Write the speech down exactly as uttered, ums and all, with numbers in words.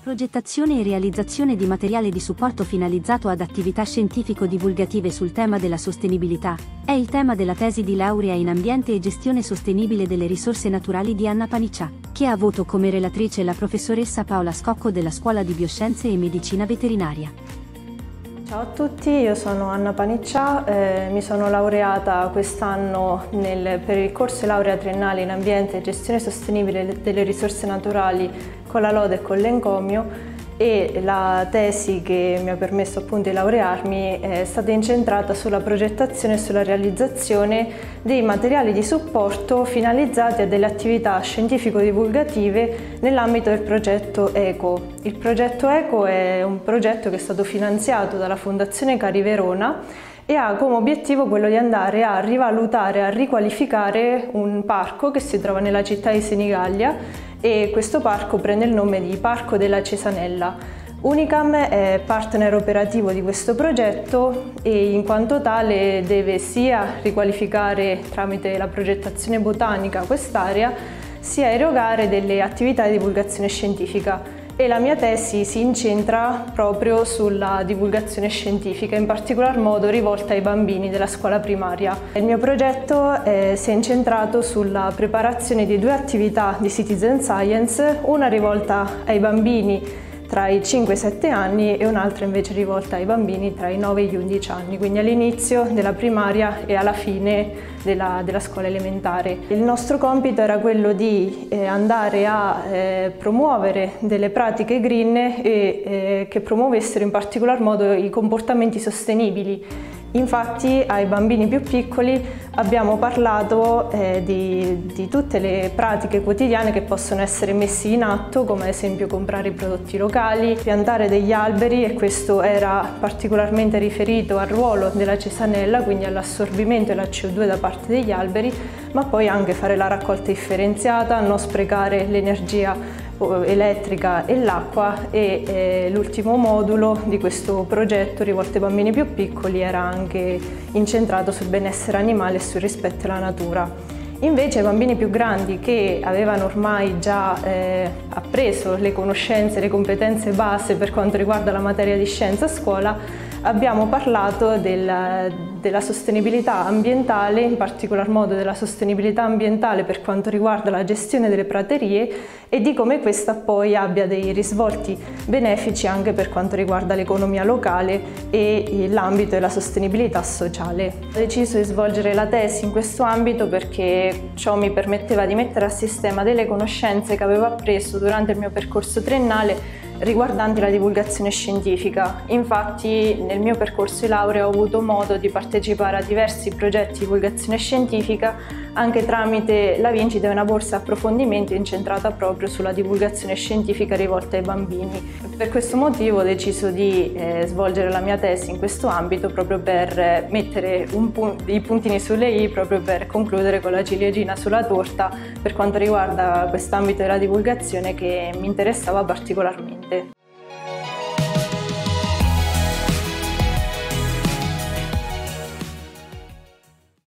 Progettazione e realizzazione di materiale di supporto finalizzato ad attività scientifico-divulgative sul tema della sostenibilità è il tema della tesi di laurea in ambiente e gestione sostenibile delle risorse naturali di Anna Paniccia, che ha avuto come relatrice la professoressa Paola Scocco della Scuola di Bioscienze e Medicina Veterinaria. Ciao a tutti, io sono Anna Paniccia, eh, mi sono laureata quest'anno per il corso laurea triennale in ambiente e gestione sostenibile delle risorse naturali con la lode e con l'encomio, e la tesi che mi ha permesso appunto di laurearmi è stata incentrata sulla progettazione e sulla realizzazione dei materiali di supporto finalizzati a delle attività scientifico-divulgative nell'ambito del progetto ECO. Il progetto ECO è un progetto che è stato finanziato dalla Fondazione Cari Verona e ha come obiettivo quello di andare a rivalutare, a riqualificare un parco che si trova nella città di Senigallia, e questo parco prende il nome di Parco della Cesanella. Unicam è partner operativo di questo progetto e in quanto tale deve sia riqualificare tramite la progettazione botanica quest'area, sia erogare delle attività di divulgazione scientifica. E la mia tesi si incentra proprio sulla divulgazione scientifica, in particolar modo rivolta ai bambini della scuola primaria. Il mio progetto eh, si è incentrato sulla preparazione di due attività di citizen science, una rivolta ai bambini tra i cinque e i sette anni e un'altra invece rivolta ai bambini tra i nove e gli undici anni, quindi all'inizio della primaria e alla fine della, della scuola elementare. Il nostro compito era quello di eh, andare a eh, promuovere delle pratiche green e eh, che promuovessero in particolar modo i comportamenti sostenibili. Infatti ai bambini più piccoli abbiamo parlato eh, di, di tutte le pratiche quotidiane che possono essere messe in atto, come ad esempio comprare i prodotti locali, piantare degli alberi, e questo era particolarmente riferito al ruolo della cesanella, quindi all'assorbimento della C O due da parte degli alberi, ma poi anche fare la raccolta differenziata, non sprecare l'energia elettrica e l'acqua, e eh, l'ultimo modulo di questo progetto rivolto ai bambini più piccoli era anche incentrato sul benessere animale e sul rispetto della natura. Invece i bambini più grandi, che avevano ormai già eh, appreso le conoscenze, le competenze base per quanto riguarda la materia di scienza a scuola, abbiamo parlato del, della sostenibilità ambientale, in particolar modo della sostenibilità ambientale per quanto riguarda la gestione delle praterie e di come questa poi abbia dei risvolti benefici anche per quanto riguarda l'economia locale e l'ambito della sostenibilità sociale. Ho deciso di svolgere la tesi in questo ambito perché ciò mi permetteva di mettere a sistema delle conoscenze che avevo appreso durante il mio percorso triennale riguardanti la divulgazione scientifica. Infatti nel mio percorso di laurea ho avuto modo di partecipare a diversi progetti di divulgazione scientifica anche tramite la vincita di una borsa di approfondimento incentrata proprio sulla divulgazione scientifica rivolta ai bambini. Per questo motivo ho deciso di eh, svolgere la mia tesi in questo ambito, proprio per mettere un pu- i puntini sulle i, proprio per concludere con la ciliegina sulla torta per quanto riguarda quest'ambito della divulgazione che mi interessava particolarmente.